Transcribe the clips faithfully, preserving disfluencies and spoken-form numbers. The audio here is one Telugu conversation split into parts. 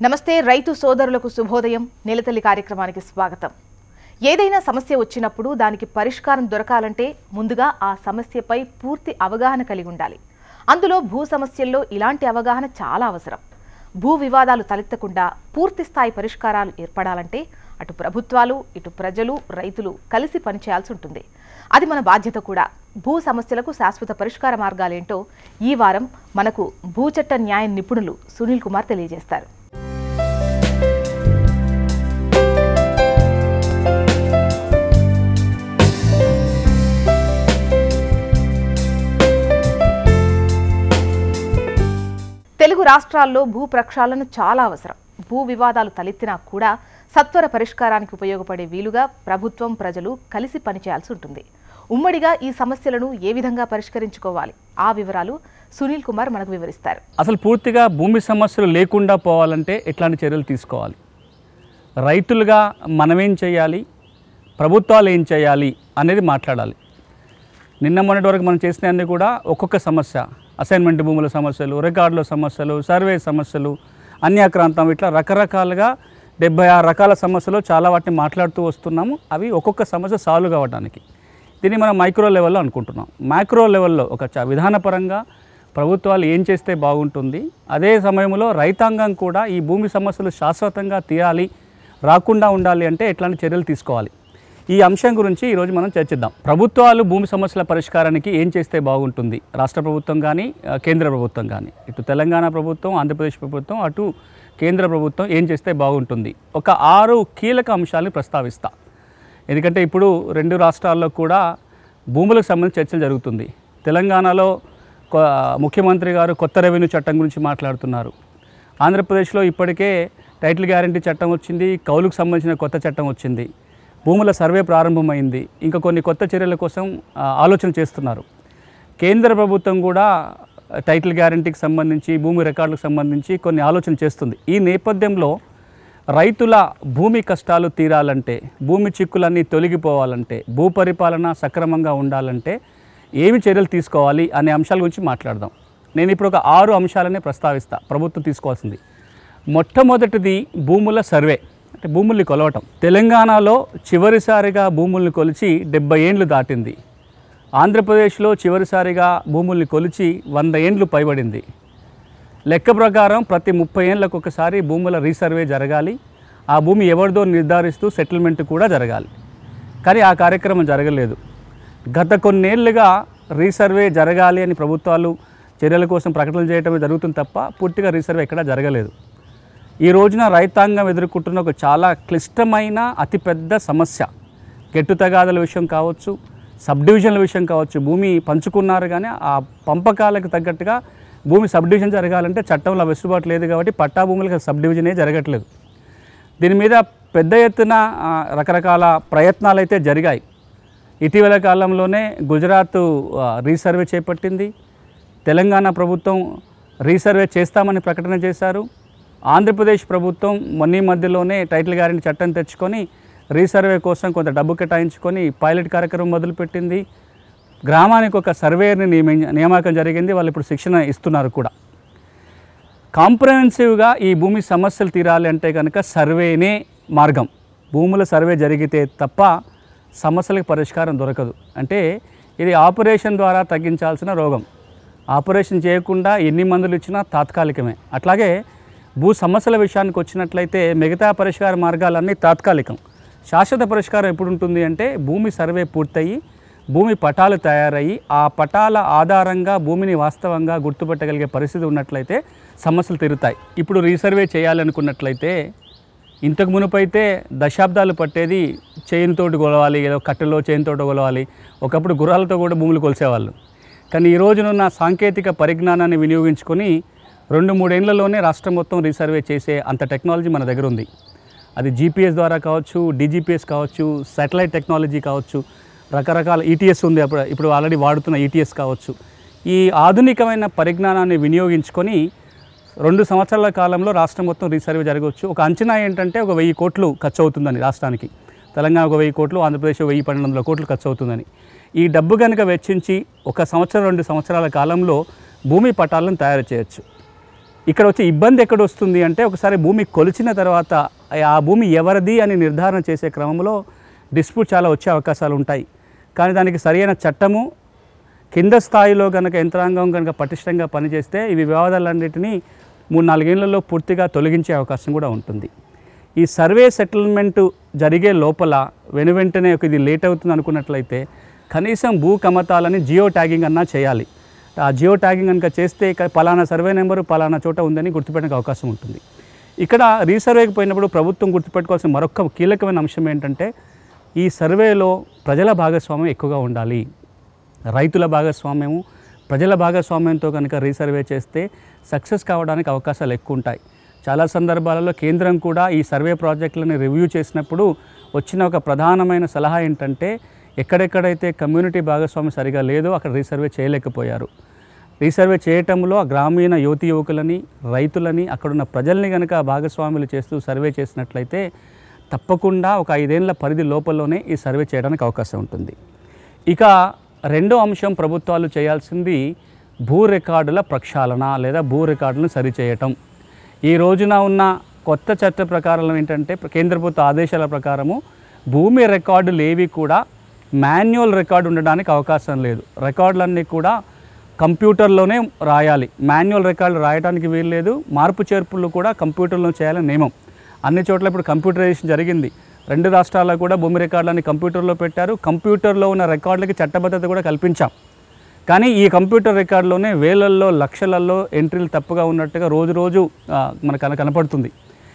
నమస్తే రైతు సోదరులకు శుభోదయం నెలతల్లి కార్యక్రమానికి స్వాగతం. ఏదైనా సమస్య వచ్చినప్పుడు దానికి పరిష్కారం దొరకాలంటే ముందుగా ఆ సమస్యపై పూర్తి అవగాహన కలిగి ఉండాలి. అందులో భూ సమస్యల్లో ఇలాంటి అవగాహన చాలా అవసరం. భూ వివాదాలు తలెత్తకుండా పూర్తి స్థాయి పరిష్కారాలు ఏర్పడాలంటే అటు ప్రభుత్వాలు ఇటు ప్రజలు రైతులు కలిసి పనిచేయాల్సి ఉంటుంది. అది మన బాధ్యత కూడా. భూ సమస్యలకు శాశ్వత పరిష్కార మార్గాలేంటో ఈ వారం మనకు భూచట్ట న్యాయ నిపుణులు సునీల్ కుమార్ తెలియజేస్తారు. తెలుగు రాష్ట్రాల్లో భూ ప్రక్షాళన చాలా అవసరం. భూ వివాదాలు తలెత్తినా కూడా సత్వర పరిష్కారానికి ఉపయోగపడే వీలుగా ప్రభుత్వం ప్రజలు కలిసి పనిచేయాల్సి ఉంటుంది. ఉమ్మడిగా ఈ సమస్యలను ఏ విధంగా పరిష్కరించుకోవాలి, ఆ వివరాలు సునీల్ కుమార్ మనకు వివరిస్తారు. అసలు పూర్తిగా భూమి సమస్యలు లేకుండా పోవాలంటే ఎట్లాంటి చర్యలు తీసుకోవాలి, రైతులుగా మనమేం చేయాలి, ప్రభుత్వాలు ఏం చేయాలి అనేది మాట్లాడాలి. నిన్న మొన్నటి వరకు మనం చేసిన అన్నీ కూడా ఒక్కొక్క సమస్య, అసైన్మెంట్ భూముల సమస్యలు, రికార్డుల సమస్యలు, సర్వే సమస్యలు, అన్యాక్రాంతం, ఇట్లా రకరకాలుగా డెబ్బై ఆరు రకాల సమస్యలు చాలా వాటిని మాట్లాడుతూ వస్తున్నాము. అవి ఒక్కొక్క సమస్య సాల్వ్ కావడానికి దీన్ని మనం మైక్రో లెవెల్లో అనుకుంటున్నాం. మైక్రో లెవెల్లో ఒక విధానపరంగా ప్రభుత్వాలు ఏం చేస్తే బాగుంటుంది, అదే సమయంలో రైతాంగం కూడా ఈ భూమి సమస్యలు శాశ్వతంగా తీరాలి, రాకుండా ఉండాలి అంటే ఎట్లాంటి చర్యలు తీసుకోవాలి, ఈ అంశం గురించి ఈరోజు మనం చర్చిద్దాం. ప్రభుత్వాలు భూమి సమస్యల పరిష్కారానికి ఏం చేస్తే బాగుంటుంది, రాష్ట్ర ప్రభుత్వం కానీ కేంద్ర ప్రభుత్వం కానీ, ఇటు తెలంగాణ ప్రభుత్వం, ఆంధ్రప్రదేశ్ ప్రభుత్వం, అటు కేంద్ర ప్రభుత్వం ఏం చేస్తే బాగుంటుంది, ఒక ఆరు కీలక అంశాలని ప్రస్తావిస్తా. ఎందుకంటే ఇప్పుడు రెండు రాష్ట్రాల్లో కూడా భూములకు సంబంధించి చర్చలు జరుగుతుంది. తెలంగాణలో ముఖ్యమంత్రి గారు కొత్త రెవెన్యూ చట్టం గురించి మాట్లాడుతున్నారు. ఆంధ్రప్రదేశ్లో ఇప్పటికే టైటిల్ గ్యారంటీ చట్టం వచ్చింది, కౌలుకు సంబంధించిన కొత్త చట్టం వచ్చింది, భూముల సర్వే ప్రారంభమైంది, ఇంకా కొన్ని కొత్త చర్యల కోసం ఆలోచన చేస్తున్నారు. కేంద్ర ప్రభుత్వం కూడా టైటిల్ గ్యారంటీకి సంబంధించి, భూమి రికార్డులకు సంబంధించి కొన్ని ఆలోచన చేస్తుంది. ఈ నేపథ్యంలో రైతుల భూమి కష్టాలు తీరాలంటే, భూమి చిక్కులన్నీ తొలగిపోవాలంటే, భూ పరిపాలన సక్రమంగా ఉండాలంటే ఏమి చర్యలు తీసుకోవాలి అనే అంశాల గురించి మాట్లాడదాం. నేను ఇప్పుడు ఒక ఆరు అంశాలనే ప్రస్తావిస్తా ప్రభుత్వం తీసుకోవాల్సింది. మొట్టమొదటిది భూముల సర్వే, అంటే భూముల్ని కొలవటం. తెలంగాణలో చివరిసారిగా భూముల్ని కొలిచి డెబ్బై ఏండ్లు దాటింది. ఆంధ్రప్రదేశ్లో చివరిసారిగా భూముల్ని కొలిచి వంద ఏండ్లు పైబడింది. లెక్క ప్రకారం ప్రతి ముప్పై ఏళ్ళకు ఒకసారి భూముల రీసర్వే జరగాలి, ఆ భూమి ఎవరిదో నిర్ధారిస్తూ సెటిల్మెంట్ కూడా జరగాలి. కానీ ఆ కార్యక్రమం జరగలేదు. గత కొన్నేళ్లుగా రీసర్వే జరగాలి అని ప్రభుత్వాలు చర్యల కోసం ప్రకటనలు చేయడమే జరుగుతుంది తప్ప పూర్తిగా రీసర్వే ఎక్కడా జరగలేదు. ఈ రోజున రైతాంగం ఎదుర్కొంటున్న ఒక చాలా క్లిష్టమైన అతిపెద్ద సమస్య గెట్టు తగాదల విషయం కావచ్చు, సబ్ డివిజన్ల విషయం కావచ్చు. భూమి పంచుకున్నారు కానీ ఆ పంపకాలకు తగ్గట్టుగా భూమి సబ్ డివిజన్ జరగాలంటే చట్టంలో వెసులుబాటు లేదు కాబట్టి పట్టా భూములకు సబ్ డివిజనే జరగట్లేదు. దీని మీద పెద్ద ఎత్తున రకరకాల ప్రయత్నాలు అయితే జరిగాయి. ఇటీవల కాలంలోనే గుజరాత్ రీసర్వే చేపట్టింది, తెలంగాణ ప్రభుత్వం రీసర్వే చేస్తామని ప్రకటన చేశారు. ఆంధ్రప్రదేశ్ ప్రభుత్వం మొన్న మధ్యలోనే టైటిల్ గ్యారెంటీ చట్టం తెచ్చుకొని రీసర్వే కోసం కొంత డబ్బు కేటాయించుకొని పైలట్ కార్యక్రమం మొదలుపెట్టింది. గ్రామానికి ఒక సర్వేయర్ని నియమి నియామకం జరిగింది. వాళ్ళు ఇప్పుడు శిక్షణ ఇస్తున్నారు కూడా. కాంప్రహెన్సివ్గా ఈ భూమి సమస్యలు తీరాలి అంటే కనుక సర్వేనే మార్గం. భూముల సర్వే జరిగితే తప్ప సమస్యలకు పరిష్కారం దొరకదు. అంటే ఇది ఆపరేషన్ ద్వారా తగ్గించాల్సిన రోగం. ఆపరేషన్ చేయకుండా ఎన్ని మందులు ఇచ్చినా తాత్కాలికమే. అట్లాగే భూ సమస్యల విషయానికి వచ్చినట్లయితే మిగతా పరిష్కార మార్గాలన్నీ తాత్కాలికం. శాశ్వత పరిష్కారం ఎప్పుడు ఉంటుంది అంటే భూమి సర్వే పూర్తయి, భూమి పటాలు తయారయ్యి, ఆ పటాల ఆధారంగా భూమిని వాస్తవంగా గుర్తుపెట్టగలిగే పరిస్థితి ఉన్నట్లయితే సమస్యలు తీరుతాయి. ఇప్పుడు రీసర్వే చేయాలనుకున్నట్లయితే ఇంతకు మునుపైతే దశాబ్దాలు పట్టేది, చైన్తోటి కొలవాలి, ఏదో కట్టెలో చైన్తోటి కొలవాలి. ఒకప్పుడు గుర్రాలతో కూడా భూములు కొలిసేవాళ్ళు. కానీ ఈ రోజునున్న సాంకేతిక పరిజ్ఞానాన్ని వినియోగించుకొని రెండు మూడేళ్లలోనే రాష్ట్రం మొత్తం రీసర్వే చేసే అంత టెక్నాలజీ మన దగ్గర ఉంది. అది జీపీఎస్ ద్వారా కావచ్చు, డీజీపీఎస్ కావచ్చు, శాటిలైట్ టెక్నాలజీ కావచ్చు, రకరకాల ఈటీఎస్ ఉంది, అప్పుడు ఇప్పుడు ఆల్రెడీ వాడుతున్న ఈటీఎస్ కావచ్చు. ఈ ఆధునికమైన పరిజ్ఞానాన్ని వినియోగించుకొని రెండు సంవత్సరాల కాలంలో రాష్ట్రం మొత్తం రీసర్వే జరగవచ్చు. ఒక అంచనా ఏంటంటే ఒక వెయ్యి కోట్లు ఖర్చు అవుతుందని రాష్ట్రానికి. తెలంగాణ ఒక వెయ్యి కోట్లు, ఆంధ్రప్రదేశ్ వెయ్యి పన్నెండు వందల కోట్లు ఖర్చు అవుతుందని. ఈ డబ్బు కనుక వెచ్చించి ఒక సంవత్సరం రెండు సంవత్సరాల కాలంలో భూమి పటాలను తయారు చేయొచ్చు. ఇక్కడ వచ్చే ఇబ్బంది ఎక్కడ వస్తుంది అంటే ఒకసారి భూమి కొలిచిన తర్వాత ఆ భూమి ఎవరిది అని నిర్ధారణ చేసే క్రమంలో డిస్ప్యూట్ చాలా వచ్చే అవకాశాలు ఉంటాయి. కానీ దానికి సరైన చట్టము కింద స్థాయిలో కనుక యంత్రాంగం కనుక పటిష్టంగా పనిచేస్తే ఇవి వివాదాలన్నింటినీ మూడు నాలుగేళ్లలో పూర్తిగా తొలగించే అవకాశం కూడా ఉంటుంది. ఈ సర్వే సెటిల్మెంట్ జరిగే లోపల వెను వెంటనే ఒక ఇది లేట్ అవుతుంది అనుకున్నట్లయితే కనీసం భూ కమతాలని జియో ట్యాగింగ్ అన్నా చేయాలి. ఆ జియో ట్యాగింగ్ కనుక చేస్తే ఇక్కడ పలానా సర్వే నెంబరు పలానా చోట ఉందని గుర్తుపెట్టడానికి అవకాశం ఉంటుంది. ఇక్కడ రీసర్వేకి పోయినప్పుడు ప్రభుత్వం గుర్తుపెట్టుకోవాల్సిన మరొక కీలకమైన అంశం ఏంటంటే ఈ సర్వేలో ప్రజల భాగస్వామ్యం ఎక్కువగా ఉండాలి. రైతుల భాగస్వామ్యము ప్రజల భాగస్వామ్యంతో కనుక రీసర్వే చేస్తే సక్సెస్ కావడానికి అవకాశాలు ఎక్కువ ఉంటాయి. చాలా సందర్భాలలో కేంద్రం కూడా ఈ సర్వే ప్రాజెక్టులను రివ్యూ చేసినప్పుడు వచ్చిన ఒక ప్రధానమైన సలహా ఏంటంటే ఎక్కడెక్కడైతే కమ్యూనిటీ భాగస్వామ్యం సరిగా లేదో అక్కడ రీసర్వే చేయలేకపోయారు. రీసర్వే చేయటంలో గ్రామీణ యువతి యువకులని రైతులని అక్కడున్న ప్రజల్ని కనుక భాగస్వాములు చేస్తూ సర్వే చేసినట్లయితే తప్పకుండా ఒక ఐదేళ్ల పరిధి లోపలనే ఈ సర్వే చేయడానికి అవకాశం ఉంటుంది. ఇక రెండో అంశం ప్రభుత్వాలు చేయాల్సింది భూ రికార్డుల ప్రక్షాళన లేదా భూ రికార్డులను సరిచేయటం. ఈ రోజున ఉన్న కొత్త చట్ట ప్రకారం ఏంటంటే కేంద్ర ప్రభుత్వ ఆదేశాల ప్రకారము భూమి రికార్డులు ఏవి కూడా మాన్యువల్ రికార్డు ఉండడానికి అవకాశం లేదు. రికార్డులన్నీ కూడా కంప్యూటర్లోనే రాయాలి. మాన్యువల్ రికార్డులు రాయడానికి వీలు లేదు. మార్పు చేర్పులు కూడా కంప్యూటర్లో చేయాలని నియమం. అన్ని చోట్ల ఇప్పుడు కంప్యూటరైజేషన్ జరిగింది. రెండు రాష్ట్రాల్లో కూడా భూమి రికార్డులన్నీ కంప్యూటర్లో పెట్టారు. కంప్యూటర్లో ఉన్న రికార్డులకి చట్టబద్ధత కూడా కల్పించాం. కానీ ఈ కంప్యూటర్ రికార్డులోనే వేలల్లో లక్షలలో ఎంట్రీలు తప్పుగా ఉన్నట్టుగా రోజు రోజు మనకు కనపడుతుంది.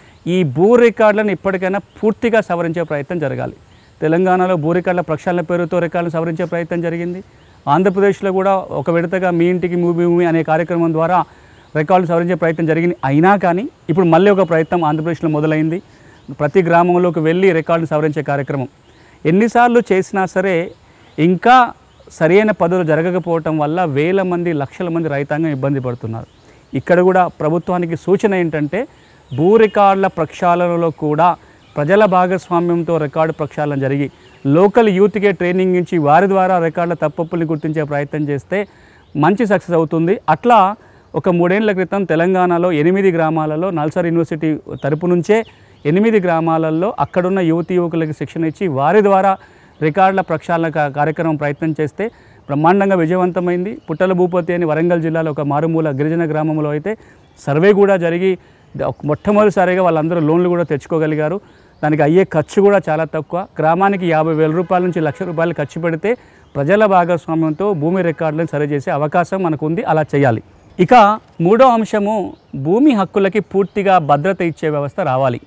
ఈ భూ రికార్డులను ఇప్పటికైనా పూర్తిగా సవరించే ప్రయత్నం జరగాలి. తెలంగాణలో భూ రికార్డుల ప్రక్షాళన పేరుతో రికార్డులను సవరించే ప్రయత్నం జరిగింది. ఆంధ్రప్రదేశ్లో కూడా ఒక విడతగా మీ ఇంటికి మీ భూమి అనే కార్యక్రమం ద్వారా రికార్డులు సవరించే ప్రయత్నం జరిగింది. అయినా కానీ ఇప్పుడు మళ్ళీ ఒక ప్రయత్నం ఆంధ్రప్రదేశ్లో మొదలైంది. ప్రతి గ్రామంలోకి వెళ్ళి రికార్డులు సవరించే కార్యక్రమం ఎన్నిసార్లు చేసినా సరే ఇంకా సరైన పద్ధతులు జరగకపోవటం వల్ల వేల మంది లక్షల మంది రైతాంగం ఇబ్బంది పడుతున్నారు. ఇక్కడ కూడా ప్రభుత్వానికి సూచన ఏంటంటే భూ రికార్డుల ప్రక్షాళనలో కూడా ప్రజల భాగస్వామ్యంతో రికార్డు ప్రక్షాళన జరిగి లోకల్ యూత్కే ట్రైనింగ్ ఇచ్చి వారి ద్వారా రికార్డుల తప్పుల్ని గుర్తించే ప్రయత్నం చేస్తే మంచి సక్సెస్ అవుతుంది. అట్లా ఒక మూడేళ్ల క్రితం తెలంగాణలో ఎనిమిది గ్రామాలలో నల్సార్ యూనివర్సిటీ తరపు నుంచే ఎనిమిది గ్రామాలలో అక్కడున్న యువతి యువకులకి శిక్షణ ఇచ్చి వారి ద్వారా రికార్డుల ప్రక్షాళన కార్యక్రమం ప్రయత్నం చేస్తే బ్రహ్మాండంగా విజయవంతమైంది. పుట్టల భూపతి అని వరంగల్ జిల్లాలో ఒక మారుమూల గిరిజన గ్రామంలో అయితే సర్వే కూడా జరిగి మొట్టమొదటిసారిగా వాళ్ళందరూ లోన్లు కూడా తెచ్చుకోగలిగారు. దానికి అయ్యే ఖర్చు కూడా చాలా తక్కువ. గ్రామానికి యాభై వేల రూపాయల నుంచి లక్ష రూపాయలు ఖర్చు పెడితే ప్రజల భాగస్వామ్యంతో భూమి రికార్డులను సరిచేసే అవకాశం మనకు ఉంది. అలా చేయాలి. ఇక మూడో అంశము భూమి హక్కులకి పూర్తిగా భద్రత ఇచ్చే వ్యవస్థ రావాలి.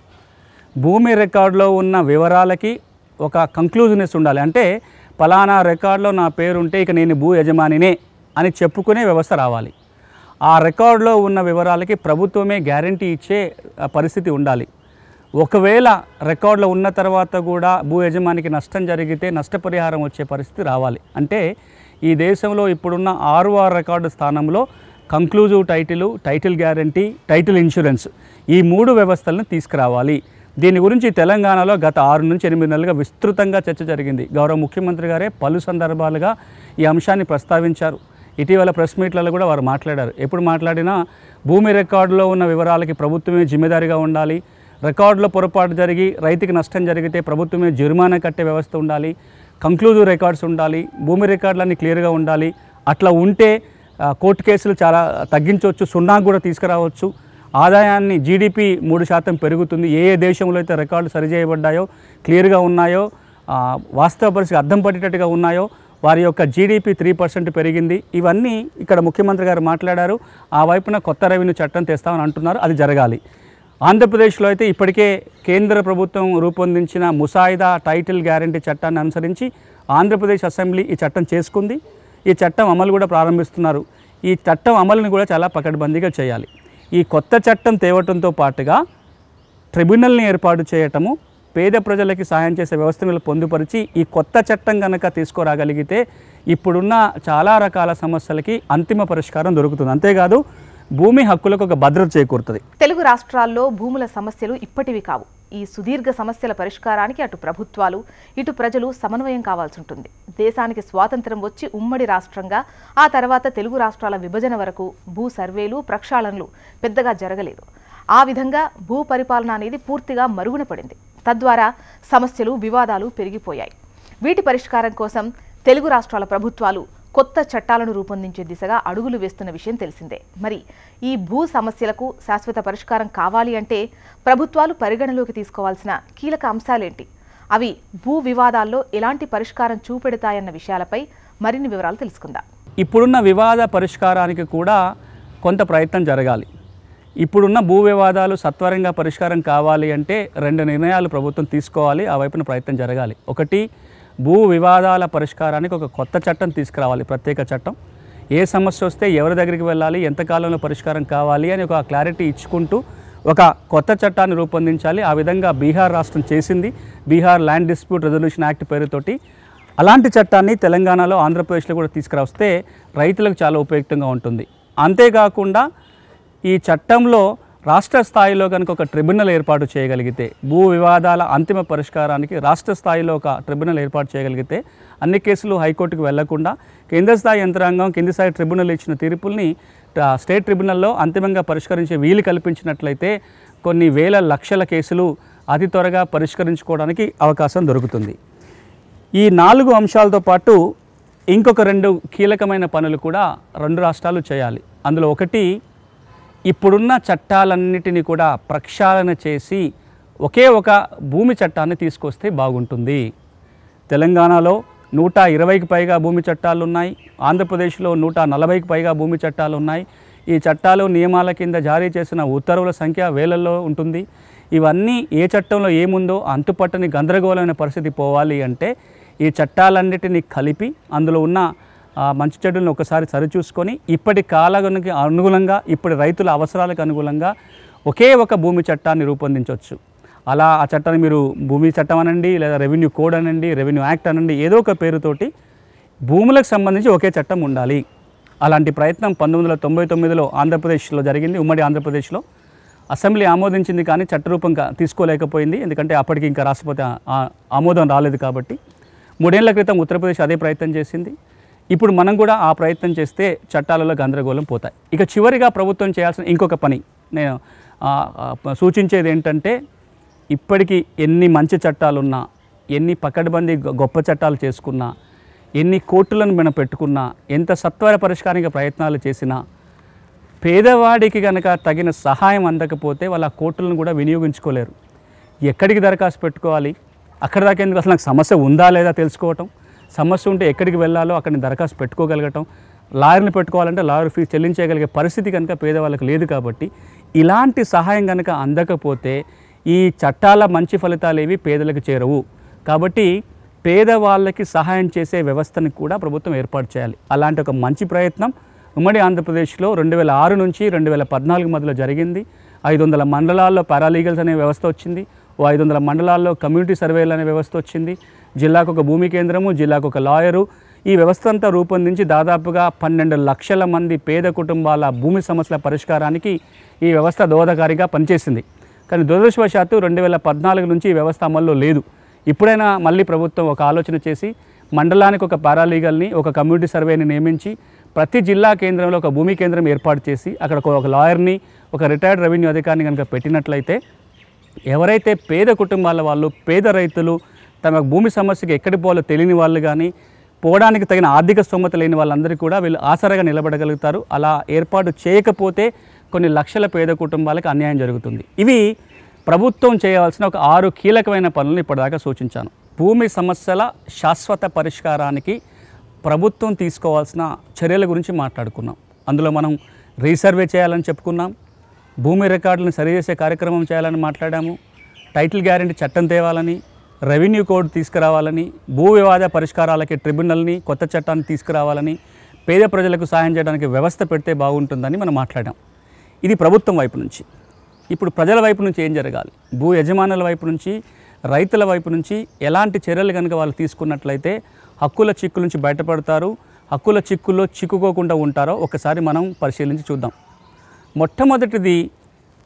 భూమి రికార్డులో ఉన్న వివరాలకి ఒక కంక్లూజివ్నెస్ ఉండాలి. అంటే పలానా రికార్డులో నా పేరు ఉంటే ఇక నేను భూ యజమానినే అని చెప్పుకునే వ్యవస్థ రావాలి. ఆ రికార్డులో ఉన్న వివరాలకి ప్రభుత్వమే గ్యారంటీ ఇచ్చే పరిస్థితి ఉండాలి. ఒకవేళ రికార్డులో ఉన్న తర్వాత కూడా భూ యజమానికి నష్టం జరిగితే నష్టపరిహారం వచ్చే పరిస్థితి రావాలి. అంటే ఈ దేశంలో ఇప్పుడున్న ఆరు ఆరు రికార్డు స్థానంలో conclusive title, title guarantee, title insurance ఈ మూడు వ్యవస్థలను తీసుకురావాలి. దీని గురించి తెలంగాణలో గత ఆరు నుంచి ఎనిమిది నెలలుగా విస్తృతంగా చర్చ జరిగింది. గౌరవ ముఖ్యమంత్రి గారే పలు సందర్భాలుగా ఈ అంశాన్ని ప్రస్తావించారు. ఇటీవల ప్రెస్ మీట్లలో కూడా వారు మాట్లాడారు. ఎప్పుడు మాట్లాడినా భూమి రికార్డులో ఉన్న వివరాలకి ప్రభుత్వమే జిమ్మేదారిగా ఉండాలి. రికార్డులో పొరపాటు జరిగి రైతుకి నష్టం జరిగితే ప్రభుత్వమే జరిమానా కట్టే వ్యవస్థ ఉండాలి. కంక్లూజివ్ రికార్డ్స్ ఉండాలి. భూమి రికార్డులన్నీ క్లియర్గా ఉండాలి. అట్లా ఉంటే కోర్టు కేసులు చాలా తగ్గించవచ్చు, సున్నాకు కూడా తీసుకురావచ్చు. ఆదాయాన్ని జీడిపి మూడు శాతం పెరుగుతుంది. ఏ ఏ దేశంలో అయితే రికార్డులు సరిచేయబడ్డాయో, క్లియర్గా ఉన్నాయో, వాస్తవ పరిస్థితి అర్థం పట్టేటట్టుగా ఉన్నాయో వారి యొక్క జీడిపి త్రీ పర్సెంట్ పెరిగింది. ఇవన్నీ ఇక్కడ ముఖ్యమంత్రి గారు మాట్లాడారు. ఆ వైపున కొత్త రెవెన్యూ చట్టం తెస్తామని అంటున్నారు. అది జరగాలి. ఆంధ్రప్రదేశ్లో అయితే ఇప్పటికే కేంద్ర ప్రభుత్వం రూపొందించిన ముసాయిదా టైటిల్ గ్యారంటీ చట్టాన్ని అనుసరించి ఆంధ్రప్రదేశ్ అసెంబ్లీ ఈ చట్టం చేసుకుంది. ఈ చట్టం అమలు కూడా ప్రారంభిస్తున్నారు. ఈ చట్టం అమలుని కూడా చాలా పకడ్బందీగా చేయాలి. ఈ కొత్త చట్టం తేవటంతో పాటుగా ట్రిబ్యునల్ని ఏర్పాటు చేయటము, పేద ప్రజలకి సాయం చేసే వ్యవస్థను పొందుపరిచి ఈ కొత్త చట్టం కనుక తీసుకురాగలిగితే ఇప్పుడున్న చాలా రకాల సమస్యలకి అంతిమ పరిష్కారం దొరుకుతుంది. అంతేకాదు భూమి హక్కులకు ఒక భద్రత చేకూరుతుంది. తెలుగు రాష్ట్రాల్లో భూముల సమస్యలు ఇప్పటివి కావు. ఈ సుదీర్ఘ సమస్యల పరిష్కారానికి అటు ప్రభుత్వాలు ఇటు ప్రజలు సమన్వయం కావాల్సి ఉంటుంది. దేశానికి స్వాతంత్రం వచ్చి ఉమ్మడి రాష్ట్రంగా ఆ తర్వాత తెలుగు రాష్ట్రాల విభజన వరకు భూ సర్వేలు ప్రక్షాళనలు పెద్దగా జరగలేదు. ఆ విధంగా భూ పరిపాలన అనేది పూర్తిగా మరుగున పడింది. తద్వారా సమస్యలు వివాదాలు పెరిగిపోయాయి. వీటి పరిష్కారం కోసం తెలుగు రాష్ట్రాల ప్రభుత్వాలు కొత్త చట్టాలను రూపొందించే దిశగా అడుగులు వేస్తున్న విషయం తెలిసిందే. మరి ఈ భూ సమస్యలకు శాశ్వత పరిష్కారం కావాలి అంటే ప్రభుత్వాలు పరిగణలోకి తీసుకోవాల్సిన కీలక అంశాలేంటి, అవి భూ వివాదాల్లో ఎలాంటి పరిష్కారం చూపెడతాయన్న విషయాలపై మరిన్ని వివరాలు తెలుసుకుందాం. ఇప్పుడున్న వివాద పరిష్కారానికి కూడా కొంత ప్రయత్నం జరగాలి. ఇప్పుడున్న భూ వివాదాలు సత్వరంగా పరిష్కారం కావాలి అంటే రెండు నిర్ణయాలు ప్రభుత్వం తీసుకోవాలి, ఆ వైపున ప్రయత్నం జరగాలి. ఒకటి, భూ వివాదాల పరిష్కారానికి ఒక కొత్త చట్టం తీసుకురావాలి, ప్రత్యేక చట్టం. ఏ సమస్య వస్తే ఎవరి దగ్గరికి వెళ్ళాలి, ఎంతకాలంలో పరిష్కారం కావాలి అని ఒక క్లారిటీ ఇచ్చుకుంటూ ఒక కొత్త చట్టాన్ని రూపొందించాలి. ఆ విధంగా బీహార్ రాష్ట్రం చేసింది, Bihar land dispute resolution act పేరుతోటి. అలాంటి చట్టాన్ని తెలంగాణలో ఆంధ్రప్రదేశ్లో కూడా తీసుకురావస్తే రైతులకు చాలా ఉపయుక్తంగా ఉంటుంది. అంతేకాకుండా ఈ చట్టంలో రాష్ట్ర స్థాయిలో కనుక ఒక ట్రిబ్యునల్ ఏర్పాటు చేయగలిగితే, భూ వివాదాల అంతిమ పరిష్కారానికి రాష్ట్ర స్థాయిలో ఒక ట్రిబ్యునల్ ఏర్పాటు చేయగలిగితే అన్ని కేసులు హైకోర్టుకు వెళ్లకుండా కేంద్ర స్థాయి యంత్రాంగం కింది స్థాయి ట్రిబ్యునల్ ఇచ్చిన తీర్పుల్ని స్టేట్ ట్రిబ్యునల్లో అంతిమంగా పరిష్కరించే వీలు కల్పించినట్లయితే కొన్ని వేల లక్షల కేసులు అతి త్వరగా పరిష్కరించుకోవడానికి అవకాశం దొరుకుతుంది. ఈ నాలుగు అంశాలతో పాటు ఇంకొక రెండు కీలకమైన పనులు కూడా రెండు రాష్ట్రాలు చేయాలి. అందులో ఒకటి, ఇప్పుడున్న చట్టాలన్నిటినీ కూడా ప్రక్షాళన చేసి ఒకే ఒక భూమి చట్టాన్ని తీసుకొస్తే బాగుంటుంది. తెలంగాణలో నూట ఇరవైకి పైగా భూమి చట్టాలు ఉన్నాయి, ఆంధ్రప్రదేశ్లో నూట నలభైకి పైగా భూమి చట్టాలు ఉన్నాయి. ఈ చట్టాలు నియమాల కింద జారీ చేసిన ఉత్తర్వుల సంఖ్య వేలల్లో ఉంటుంది. ఇవన్నీ ఏ చట్టంలో ఏముందో అంతుపట్టని గందరగోళమైన పరిస్థితి పోవాలి అంటే ఈ చట్టాలన్నిటినీ కలిపి అందులో ఉన్న మంచి చెడులను ఒకసారి సరిచూసుకొని ఇప్పటి కాలానికి అనుగుణంగా ఇప్పటి రైతుల అవసరాలకు అనుగుణంగా ఒకే ఒక భూమి చట్టాన్ని రూపొందించవచ్చు. అలా ఆ చట్టాన్ని మీరు భూమి చట్టం అనండి, లేదా రెవెన్యూ కోడ్ అనండి, రెవెన్యూ యాక్ట్ అనండి, ఏదో ఒక పేరుతోటి భూములకు సంబంధించి ఒకే చట్టం ఉండాలి. అలాంటి ప్రయత్నం పంతొమ్మిది వందల తొంభై తొమ్మిదిలో ఆంధ్రప్రదేశ్లో జరిగింది. ఉమ్మడి ఆంధ్రప్రదేశ్లో అసెంబ్లీ ఆమోదించింది, కానీ చట్టరూపం తీసుకోలేకపోయింది. ఎందుకంటే అప్పటికి ఇంకా రాష్ట్రపతి ఆమోదం రాలేదు కాబట్టి. మూడేళ్ల క్రితం ఉత్తరప్రదేశ్ అదే ప్రయత్నం చేసింది. ఇప్పుడు మనం కూడా ఆ ప్రయత్నం చేస్తే చట్టాలలో గందరగోళం పోతాయి. ఇక చివరిగా ప్రభుత్వం చేయాల్సిన ఇంకొక పని నేను సూచించేది ఏంటంటే, ఇప్పటికీ ఎన్ని మంచి చట్టాలున్నా, ఎన్ని పకడ్బందీ గొప్ప చట్టాలు చేసుకున్నా, ఎన్ని కోర్టులను మనం పెట్టుకున్నా, ఎంత సత్వర పరిష్కారానికి ప్రయత్నాలు చేసినా పేదవాడికి కనుక తగిన సహాయం అందకపోతే వాళ్ళ కోర్టులను కూడా వినియోగించుకోలేరు. ఎక్కడికి దరఖాస్తు పెట్టుకోవాలి, అక్కడ దాకా ఎందుకు, అసలు నాకు సమస్య ఉందా లేదా తెలుసుకోవటం, సమస్య ఉంటే ఎక్కడికి వెళ్ళాలో అక్కడిని దరఖాస్తు పెట్టుకోగలగటం, లాయర్ని పెట్టుకోవాలంటే లాయర్ ఫీజు చెల్లించగలిగే పరిస్థితి కనుక పేదవాళ్ళకి లేదు. కాబట్టి ఇలాంటి సహాయం కనుక అందకపోతే ఈ చట్టాల మంచి ఫలితాలు ఏవి పేదలకు చేరవు. కాబట్టి పేదవాళ్ళకి సహాయం చేసే వ్యవస్థని కూడా ప్రభుత్వం ఏర్పాటు చేయాలి. అలాంటి ఒక మంచి ప్రయత్నం ఉమ్మడి ఆంధ్రప్రదేశ్లో రెండు వేల ఆరు నుంచి రెండు వేల పద్నాలుగు మధ్యలో జరిగింది. ఐదు వందల మండలాల్లో పారాలీగల్స్ అనే వ్యవస్థ వచ్చింది. ఓ ఐదు వందల మండలాల్లో కమ్యూనిటీ సర్వేలు అనే వ్యవస్థ వచ్చింది. జిల్లాకు ఒక భూమి కేంద్రము, జిల్లాకు ఒక లాయరు. ఈ వ్యవస్థ అంతా రూపొందించి దాదాపుగా పన్నెండు లక్షల మంది పేద కుటుంబాల భూమి సమస్యల పరిష్కారానికి ఈ వ్యవస్థ దోహదకారిగా పనిచేసింది. కానీ దురదృష్టవశాత్తు రెండు వేల పద్నాలుగు నుంచి ఈ వ్యవస్థ అమల్లో లేదు. ఇప్పుడైనా మళ్ళీ ప్రభుత్వం ఒక ఆలోచన చేసి మండలానికి ఒక పారాలీగల్ని, ఒక కమ్యూనిటీ సర్వేని నియమించి ప్రతి జిల్లా కేంద్రంలో ఒక భూమి కేంద్రం ఏర్పాటు చేసి అక్కడ ఒక లాయర్ని, ఒక రిటైర్డ్ రెవెన్యూ అధికారిని కనుక పెట్టినట్లయితే ఎవరైతే పేద కుటుంబాల వాళ్ళు, పేద రైతులు, తమ భూమి సమస్యకి ఎక్కడి పోవాలో తెలియని వాళ్ళు కానీ, పోవడానికి తగిన ఆర్థిక స్తోమత లేని వాళ్ళందరికీ కూడా వీళ్ళు ఆసరాగా నిలబడగలుగుతారు. అలా ఏర్పాటు చేయకపోతే కొన్ని లక్షల పేద కుటుంబాలకు అన్యాయం జరుగుతుంది. ఇవి ప్రభుత్వం చేయవలసిన ఒక ఆరు కీలకమైన పనులను ఇప్పటిదాకా సూచించాను. భూమి సమస్యల శాశ్వత పరిష్కారానికి ప్రభుత్వం తీసుకోవాల్సిన చర్యల గురించి మాట్లాడుకున్నాం. అందులో మనం రీసర్వే చేయాలని చెప్పుకున్నాం, భూమి రికార్డులను సరిచేసే కార్యక్రమం చేయాలని మాట్లాడాము, టైటిల్ గ్యారెంటీ చట్టం తేవాలని, రెవెన్యూ కోడ్ తీసుకురావాలని, భూ వివాద పరిష్కారాలకి ట్రిబ్యునల్ని, కొత్త చట్టాన్ని తీసుకురావాలని, పేద ప్రజలకు సహాయం చేయడానికి వ్యవస్థ పెడితే బాగుంటుందని మనం మాట్లాడాం. ఇది ప్రభుత్వం వైపు నుంచి. ఇప్పుడు ప్రజల వైపు నుంచి ఏం జరగాలి, భూ యజమానుల వైపు నుంచి, రైతుల వైపు నుంచి ఎలాంటి చర్యలు కనుక వాళ్ళు తీసుకున్నట్లయితే హక్కుల చిక్కుల నుంచి బయటపడతారు, హక్కుల చిక్కుల్లో చిక్కుకోకుండా ఉంటారో ఒకసారి మనం పరిశీలించి చూద్దాం. మొట్టమొదటిది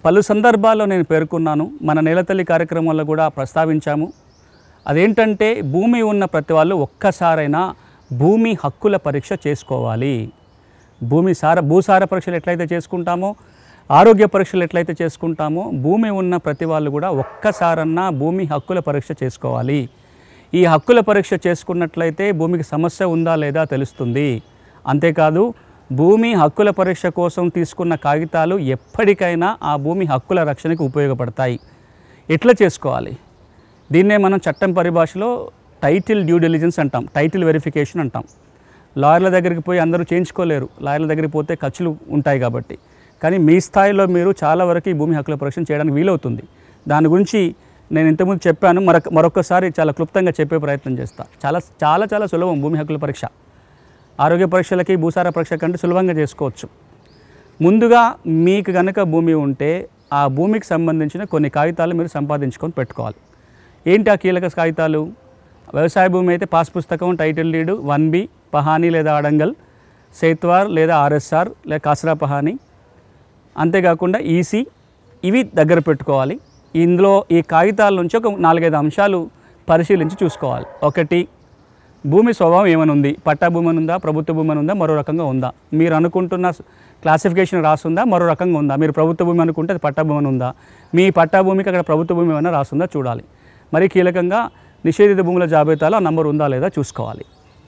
పలు సందర్భాల్లో నేను పేర్కొన్నాను, మన నేలతల్లి కార్యక్రమంలో కూడా ప్రస్తావించాము. అదేంటంటే భూమి ఉన్న ప్రతి వాళ్ళు ఒక్కసారైనా భూమి హక్కుల పరీక్ష చేసుకోవాలి. భూమి సార భూసార పరీక్షలు ఎట్లయితే చేసుకుంటామో, ఆరోగ్య పరీక్షలు ఎట్లయితే చేసుకుంటామో, భూమి ఉన్న ప్రతి వాళ్ళు కూడా ఒక్కసారన్నా భూమి హక్కుల పరీక్ష చేసుకోవాలి. ఈ హక్కుల పరీక్ష చేసుకున్నట్లయితే భూమికి సమస్య ఉందా లేదా తెలుస్తుంది. అంతేకాదు భూమి హక్కుల పరీక్ష కోసం తీసుకున్న కాగితాలు ఎప్పటికైనా ఆ భూమి హక్కుల రక్షణకు ఉపయోగపడతాయి. ఎట్లా చేసుకోవాలి? దీన్నే మనం చట్టం పరిభాషలో టైటిల్ డ్యూ డిలిజెన్స్ అంటాం, టైటిల్ వెరిఫికేషన్ అంటాం. లాయర్ల దగ్గరికి పోయి అందరూ చేయించుకోలేరు, లాయర్ల దగ్గరికి పోతే ఖర్చులు ఉంటాయి కాబట్టి. కానీ మీ స్థాయిలో మీరు చాలా వరకు ఈ భూమి హక్కుల పరీక్ష చేయడానికి వీలవుతుంది. దాని గురించి నేను ఇంతకుముందు చెప్పాను, మరొక మరొకసారి చాలా క్లుప్తంగా చెప్పే ప్రయత్నం చేస్తాను. చాలా చాలా చాలా సులభం భూమి హక్కుల పరీక్ష. ఆరోగ్య పరీక్షలకి భూసార పరీక్ష కంటే సులభంగా చేసుకోవచ్చు. ముందుగా మీకు కనుక భూమి ఉంటే ఆ భూమికి సంబంధించిన కొన్ని కాగితాలు మీరు సంపాదించుకొని పెట్టుకోవాలి. ఏంటి ఆ కీలక కాగితాలు? వ్యవసాయ భూమి అయితే పాస్ పుస్తకం, టైటిల్ డీడ్, వన్ బి, పహానీ లేదా అడంగల్, సేత్వార్ లేదా ఆర్ఎస్ఆర్ లేదా కాసరా పహానీ, అంతేకాకుండా ఈసీ, ఇవి దగ్గర పెట్టుకోవాలి. ఇందులో ఈ కాగితాల నుంచి ఒక నాలుగైదు అంశాలు పరిశీలించి చూసుకోవాలి. ఒకటి, భూమి స్వభావం ఏమైనా ఉంది, పట్టా భూమి అని ఉందా, ప్రభుత్వ భూమి అని ఉందా, మరో రకంగా ఉందా, మీరు అనుకుంటున్న క్లాసిఫికేషన్ రాసుందా, మరో రకంగా ఉందా, మీరు ప్రభుత్వ భూమి అనుకుంటే అది పట్టా భూమి అని ఉందా, మీ పట్టా భూమికి అక్కడ ప్రభుత్వ భూమి ఏమైనా రాసుందా చూడాలి. మరి కీలకంగా నిషేధిత భూముల జాబితాలో ఆ నంబర్ ఉందా లేదా చూసుకోవాలి.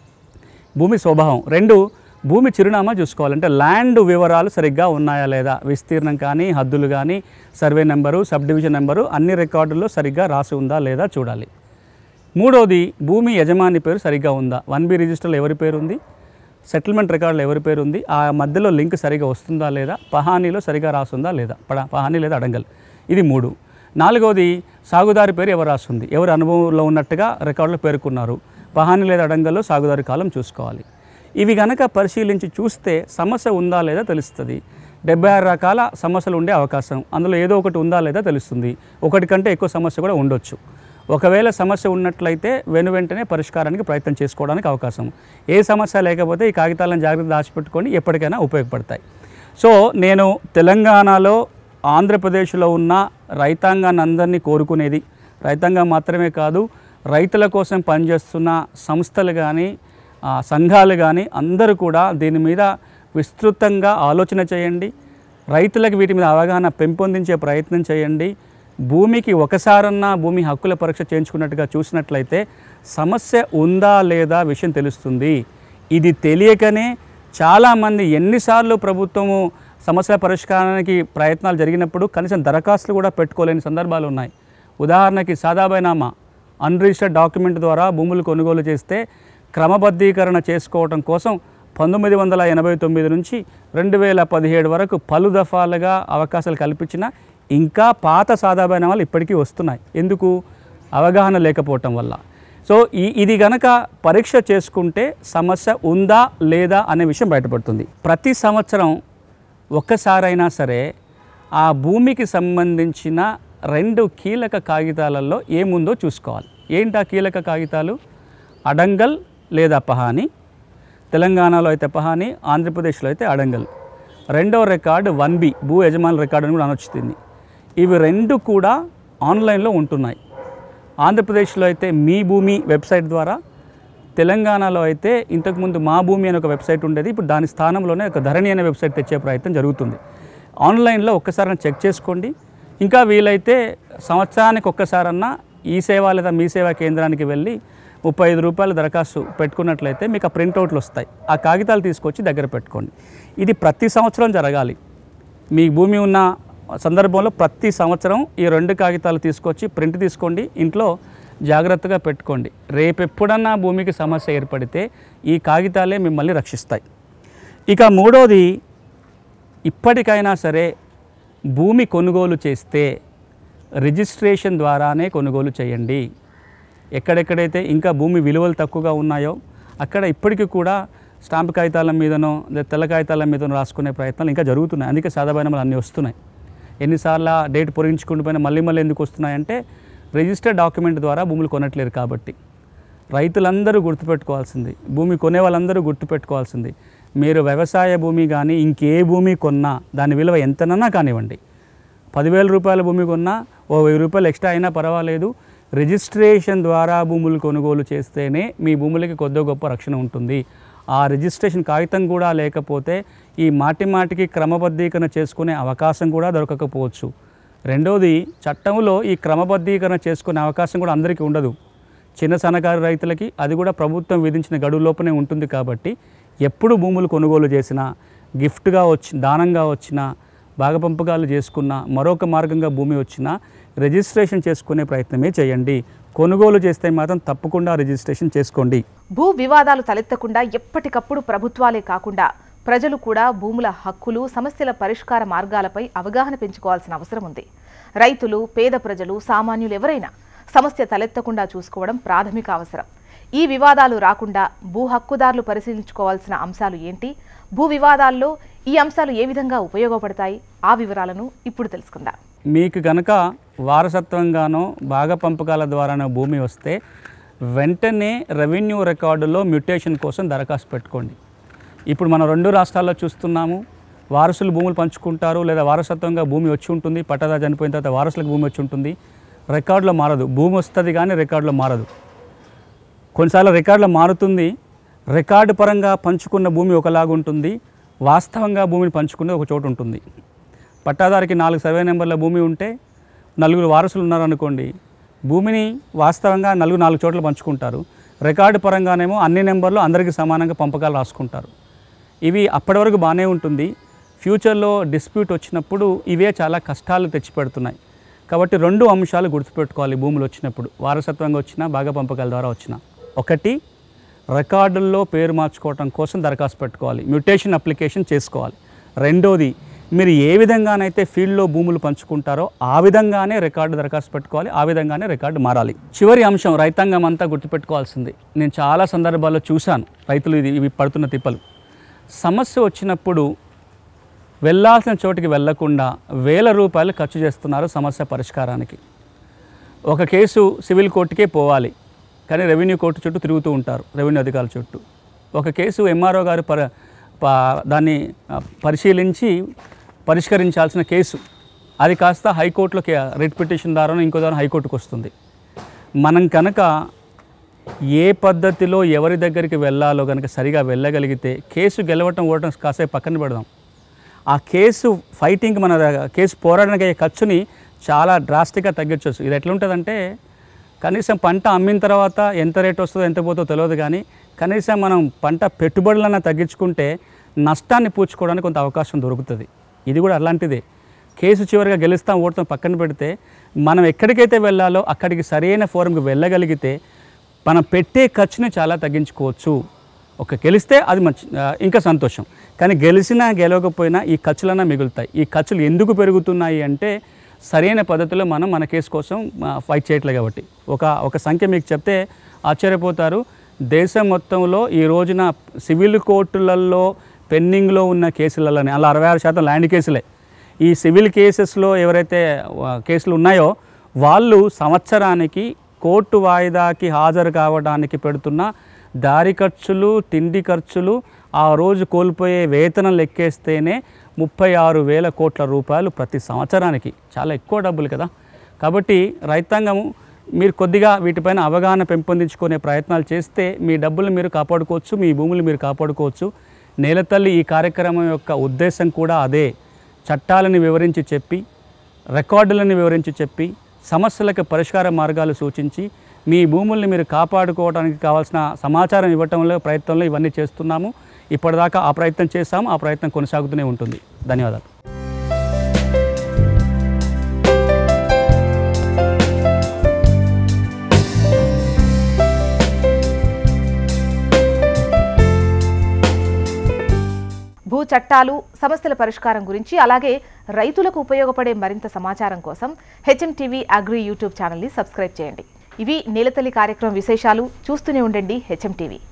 భూమి స్వభావం. రెండు, భూమి చిరునామా చూసుకోవాలి. అంటే ల్యాండ్ వివరాలు సరిగ్గా ఉన్నాయా లేదా, విస్తీర్ణం కానీ, హద్దులు కానీ, survey number, subdivision number అన్ని రికార్డుల్లో సరిగ్గా రాసి ఉందా లేదా చూడాలి. మూడోది, భూమి యజమాని పేరు సరిగ్గా ఉందా, వన్ బి రిజిస్టర్లో ఎవరి పేరు ఉంది, సెటిల్మెంట్ రికార్డులో ఎవరి పేరు ఉంది, ఆ మధ్యలో లింక్ సరిగ్గా వస్తుందా లేదా, పహానీలో సరిగ్గా రాసుందా లేదా, పడ పహానీ లేదా అడంగల్. ఇది మూడు. నాలుగోది, సాగుదారి పేరు ఎవరు రాస్తుంది, ఎవరు అనుభవంలో ఉన్నట్టుగా రికార్డులో పేర్కొన్నారు, పహానీ లేదా అడంగల్లో సాగుదారి కాలం చూసుకోవాలి. ఇవి కనుక పరిశీలించి చూస్తే సమస్య ఉందా లేదా తెలుస్తుంది. డెబ్బై ఆరు రకాల సమస్యలు ఉండే అవకాశం, అందులో ఏదో ఒకటి ఉందా లేదా తెలుస్తుంది. ఒకటి కంటే ఎక్కువ సమస్య కూడా ఉండొచ్చు. ఒకవేళ సమస్య ఉన్నట్లయితే వెను వెంటనే పరిష్కారానికి ప్రయత్నం చేసుకోవడానికి అవకాశం. ఏ సమస్య లేకపోతే ఈ కాగితాలను జాగ్రత్త దాచిపెట్టుకొని ఎప్పటికైనా ఉపయోగపడతాయి. సో నేను తెలంగాణలో, ఆంధ్రప్రదేశ్లో ఉన్న రైతాంగాన్ని అందరినీ కోరుకునేది, రైతాంగం మాత్రమే కాదు, రైతుల కోసం పనిచేస్తున్న సంస్థలు కానీ, సంఘాలు కానీ అందరూ కూడా దీని మీద విస్తృతంగా ఆలోచన చేయండి. రైతులకు వీటి మీద అవగాహన పెంపొందించే ప్రయత్నం చేయండి. భూమికి ఒకసారన్నా భూమి హక్కుల పరీక్ష చేయించుకున్నట్టుగా చూసినట్లయితే సమస్య ఉందా లేదా విషయం తెలుస్తుంది. ఇది తెలియకనే చాలామంది ఎన్నిసార్లు ప్రభుత్వము సమస్యల పరిష్కారానికి ప్రయత్నాలు జరిగినప్పుడు కనీసం దరఖాస్తులు కూడా పెట్టుకోలేని సందర్భాలు ఉన్నాయి. ఉదాహరణకి సాదాబైనామా అన్రిజిస్టర్డ్ డాక్యుమెంట్ ద్వారా భూములు కొనుగోలు చేస్తే క్రమబద్ధీకరణ చేసుకోవడం కోసం పంతొమ్మిది వందల ఎనభై తొమ్మిది నుంచి రెండు వేల పదిహేడు వరకు పలు దఫాలుగా అవకాశాలు కల్పించిన ఇంకా పాత సాదాబైనామాలు ఇప్పటికీ వస్తున్నాయి. ఎందుకు? అవగాహన లేకపోవటం వల్ల. సో ఈ ఇది గనక పరీక్ష చేసుకుంటే సమస్య ఉందా లేదా అనే విషయం బయటపడుతుంది. ప్రతి సంవత్సరం ఒక్కసారైనా సరే ఆ భూమికి సంబంధించిన రెండు కీలక కాగితాలలో ఏముందో చూసుకోవాలి. ఏంటి ఆ కీలక కాగితాలు? అడంగల్ లేదా పహానీ. తెలంగాణలో అయితే పహానీ, ఆంధ్రప్రదేశ్లో అయితే అడంగల్. రెండవ రికార్డు వన్ బి, భూ యజమానుల రికార్డు అని కూడా అనొచ్చుతుంది. ఇవి రెండు కూడా ఆన్లైన్లో ఉంటున్నాయి. ఆంధ్రప్రదేశ్లో అయితే మీ భూమి వెబ్సైట్ ద్వారా, తెలంగాణలో అయితే ఇంతకుముందు మా భూమి అనే ఒక వెబ్సైట్ ఉండేది, ఇప్పుడు దాని స్థానంలోనే ఒక ధరణి అనే వెబ్సైట్ తెచ్చే ప్రయత్నం జరుగుతుంది. ఆన్లైన్లో ఒక్కసారి చెక్ చేసుకోండి. ఇంకా వీలైతే సంవత్సరానికి ఒక్కసారన్నా ఈ సేవ లేదా మీ సేవా కేంద్రానికి వెళ్ళి ముప్పై ఐదు రూపాయల దరఖాస్తు పెట్టుకున్నట్లయితే మీకు ఆ ప్రింట్అవుట్లు వస్తాయి. ఆ కాగితాలు తీసుకొచ్చి దగ్గర పెట్టుకోండి. ఇది ప్రతి సంవత్సరం జరగాలి. మీ భూమి ఉన్న సందర్భంలో ప్రతి సంవత్సరం ఈ రెండు కాగితాలు తీసుకొచ్చి ప్రింట్ తీసుకోండి, ఇంట్లో జాగ్రత్తగా పెట్టుకోండి. రేపు ఎప్పుడన్నా భూమికి సమస్య ఏర్పడితే ఈ కాగితాలే మిమ్మల్ని రక్షిస్తాయి. ఇక మూడోది, ఇప్పటికైనా సరే భూమి కొనుగోలు చేస్తే రిజిస్ట్రేషన్ ద్వారానే కొనుగోలు చేయండి. ఎక్కడెక్కడైతే ఇంకా భూమి విలువలు తక్కువగా ఉన్నాయో అక్కడ ఇప్పటికీ కూడా స్టాంపు కాగితాల మీదనో లేదా తెల్ల కాగితాల మీదనో రాసుకునే ప్రయత్నాలు ఇంకా జరుగుతున్నాయి. అందుకే సాదాబైనామాలు అన్నీ వస్తున్నాయి. ఎన్నిసార్లు డేట్ పొరించుకుంటూ పోయినా మళ్ళీ మళ్ళీ ఎందుకు వస్తున్నాయంటే రిజిస్టర్డ్ డాక్యుమెంట్ ద్వారా భూములు కొనట్లేరు కాబట్టి. రైతులందరూ గుర్తుపెట్టుకోవాల్సింది, భూమి కొనే వాళ్ళందరూ గుర్తుపెట్టుకోవాల్సింది, మీరు వ్యవసాయ భూమి కానీ ఇంకే భూమి కొన్నా దాని విలువ ఎంతనన్నా కానివ్వండి, పదివేల రూపాయల భూమి కొన్నా ఓ వెయ్యి రూపాయలు ఎక్స్ట్రా అయినా పర్వాలేదు, రిజిస్ట్రేషన్ ద్వారా భూములు కొనుగోలు చేస్తేనే మీ భూములకి కొద్ది గొప్ప రక్షణ ఉంటుంది. ఆ రిజిస్ట్రేషన్ కాగితం కూడా లేకపోతే ఈ మాటి మాటికి క్రమబద్ధీకరణ చేసుకునే అవకాశం కూడా దొరకకపోవచ్చు. రెండోది, చట్టంలో ఈ క్రమబద్ధీకరణ చేసుకునే అవకాశం కూడా అందరికీ ఉండదు. చిన్న సన్నకారు రైతులకి అది కూడా ప్రభుత్వం విధించిన గడువు లోపనే ఉంటుంది. కాబట్టి ఎప్పుడు భూములు కొనుగోలు చేసినా, గిఫ్ట్గా వచ్చి దానంగా వచ్చినా, భాగపంపకాలు చేసుకున్న, మరొక మార్గంగా భూమి వచ్చినా రిజిస్ట్రేషన్ చేసుకునే ప్రయత్నమే చేయండి. కొనుగోలు చేస్తే మాత్రం తప్పకుండా రిజిస్ట్రేషన్ చేసుకోండి. భూ వివాదాలు తలెత్తకుండా ఎప్పటికప్పుడు ప్రభుత్వాలే కాకుండా ప్రజలు కూడా భూముల హక్కులు, సమస్యల పరిష్కార మార్గాలపై అవగాహన పెంచుకోవాల్సిన అవసరం ఉంది. రైతులు, పేద ప్రజలు, సామాన్యులు ఎవరైనా సమస్య తలెత్తకుండా చూసుకోవడం ప్రాథమిక అవసరం. ఈ వివాదాలు రాకుండా భూ హక్కుదారులు పరిశీలించుకోవాల్సిన అంశాలు ఏంటి, భూ వివాదాల్లో ఈ అంశాలు ఏ విధంగా ఉపయోగపడతాయి, ఆ వివరాలను ఇప్పుడు తెలుసుకుందాం. మీకు గనక వారసత్వంగానో భాగపంపకాల ద్వారానో భూమి వస్తే వెంటనే రెవెన్యూ రికార్డులో మ్యూటేషన్ కోసం దరఖాస్తు పెట్టుకోండి. ఇప్పుడు మనం రెండు రాష్ట్రాల్లో చూస్తున్నాము, వారసులు భూములు పంచుకుంటారు, లేదా వారసత్వంగా భూమి వచ్చి ఉంటుంది, పట్టదా చనిపోయిన తర్వాత వారసులకు భూమి వచ్చి ఉంటుంది, రికార్డులో మారదు. భూమి వస్తుంది కానీ రికార్డులో మారదు. కొన్నిసార్లు రికార్డులో మారుతుంది, రికార్డు పరంగా పంచుకున్న భూమి ఒకలాగా ఉంటుంది, వాస్తవంగా భూమిని పంచుకునేది ఒక చోటు ఉంటుంది. పట్టాదారికి నాలుగు సర్వే నెంబర్ల భూమి ఉంటే నలుగురు వారసులు ఉన్నారనుకోండి, భూమిని వాస్తవంగా నలుగురు నాలుగు చోట్ల పంచుకుంటారు, రికార్డు పరంగానేమో అన్ని నెంబర్లు అందరికీ సమానంగా పంపకాలు రాసుకుంటారు. ఇవి అప్పటి వరకు బాగానే ఉంటుంది. ఫ్యూచర్లో డిస్ప్యూట్ వచ్చినప్పుడు ఇవే చాలా కష్టాలు తెచ్చిపెడుతున్నాయి. కాబట్టి రెండు అంశాలు గుర్తుపెట్టుకోవాలి భూములు వచ్చినప్పుడు, వారసత్వంగా వచ్చినా భాగ పంపకాల ద్వారా వచ్చినా. ఒకటి, రికార్డుల్లో పేరు మార్చుకోవటం కోసం దరఖాస్తు పెట్టుకోవాలి, మ్యూటేషన్ అప్లికేషన్ చేసుకోవాలి. రెండోది, మీరు ఏ విధంగానైతే ఫీల్డ్లో భూములు పంచుకుంటారో ఆ విధంగానే రికార్డు దరఖాస్తు పెట్టుకోవాలి, ఆ విధంగానే రికార్డు మారాలి. చివరి అంశం, రైతాంగం అంతా గుర్తుపెట్టుకోవాల్సింది. నేను చాలా సందర్భాల్లో చూశాను రైతులు ఇది ఇవి పడుతున్న తిప్పలు. సమస్య వచ్చినప్పుడు వెళ్ళాల్సిన చోటికి వెళ్లకుండా వేల రూపాయలు ఖర్చు చేస్తున్నారు సమస్య పరిష్కారానికి. ఒక కేసు సివిల్ కోర్టుకే పోవాలి కానీ రెవెన్యూ కోర్టు చుట్టూ తిరుగుతూ ఉంటారు, రెవెన్యూ అధికారుల చుట్టూ. ఒక కేసు ఎంఆర్ఓ గారు పర దాన్ని పరిశీలించి పరిష్కరించాల్సిన కేసు, అది కాస్త హైకోర్టులో రిట్ పిటిషన్ ద్వారా ఇంకో ద్వారా హైకోర్టుకు వస్తుంది. మనం కనుక ఏ పద్ధతిలో ఎవరి దగ్గరికి వెళ్ళాలో కనుక సరిగా వెళ్ళగలిగితే కేసు గెలవటం ఓడటం కాసేపు పక్కన పెడదాం. ఆ కేసు ఫైటింగ్, మన కేసు పోరాడడానికి అయ్యే ఖర్చుని చాలా డ్రాస్టిక్గా తగ్గించవచ్చు. ఇది ఎట్లుంటుందంటే, కనీసం పంట అమ్మిన తర్వాత ఎంత రేట్ వస్తుందో ఎంత పోతుందో తెలియదు కానీ కనీసం మనం పంట పెట్టుబడులన్నా తగ్గించుకుంటే నష్టాన్ని పూడ్చుకోవడానికి కొంత అవకాశం దొరుకుతుంది. ఇది కూడా అలాంటిదే. కేసు చివరిగా గెలుస్తాం ఓడతాం పక్కన పెడితే మనం ఎక్కడికైతే వెళ్ళాలో అక్కడికి సరైన ఫోరంకి వెళ్ళగలిగితే మనం పెట్టే ఖర్చుని చాలా తగ్గించుకోవచ్చు. ఒక గెలిస్తే అది మంచి ఇంకా సంతోషం, కానీ గెలిచినా గెలవకపోయినా ఈ ఖర్చులన్నా మిగులుతాయి. ఈ ఖర్చులు ఎందుకు పెరుగుతున్నాయి అంటే సరైన పద్ధతిలో మనం మన కేసు కోసం ఫైట్ చేయట్లేదు కాబట్టి. ఒక ఒక సంఖ్య మీకు చెప్తే ఆశ్చర్యపోతారు. దేశం మొత్తంలో ఈ రోజున సివిల్ కోర్టులలో పెండింగ్లో ఉన్న కేసులలోనే అలా అరవై ఆరు శాతం ల్యాండ్ కేసులే. ఈ సివిల్ కేసెస్లో ఎవరైతే కేసులు ఉన్నాయో వాళ్ళు సంవత్సరానికి కోర్టు వాయిదాకి హాజరు కావడానికి పెడుతున్న దారి ఖర్చులు, తిండి ఖర్చులు, ఆ రోజు కోల్పోయే వేతనం లెక్కేస్తేనే ముప్పై ఆరు వేల కోట్ల రూపాయలు ప్రతి సంవత్సరానికి. చాలా ఎక్కువ డబ్బులు కదా. కాబట్టి రైతాంగము మీరు కొద్దిగా వీటిపైన అవగాహన పెంపొందించుకునే ప్రయత్నాలు చేస్తే మీ డబ్బులు మీరు కాపాడుకోవచ్చు, మీ భూములు మీరు కాపాడుకోవచ్చు. నేలతల్లి ఈ కార్యక్రమం యొక్క ఉద్దేశం కూడా అదే. చట్టాలను వివరించి చెప్పి, రికార్డులను వివరించి చెప్పి, సమస్యలకు పరిష్కార మార్గాలు సూచించి మీ భూముల్ని మీరు కాపాడుకోవడానికి కావాల్సిన సమాచారం ఇవ్వటంలో ప్రయత్నంలో ఇవన్నీ చేస్తున్నాము. ఇప్పటిదాకా ఆ ప్రయత్నం చేస్తాము, ఆ ప్రయత్నం కొనసాగుతూనే ఉంటుంది. ధన్యవాదాలు. భూ చట్టాలు, సమస్యల పరిష్కారం గురించి అలాగే రైతులకు ఉపయోగపడే మరింత సమాచారం కోసం హెచ్ఎం టీవీ అగ్రి యూట్యూబ్ ఛానల్ని సబ్స్క్రైబ్ చేయండి. ఇవి నేలతల్లి కార్యక్రమం విశేషాలు. చూస్తూనే ఉండండి హెచ్ఎం టీవీ.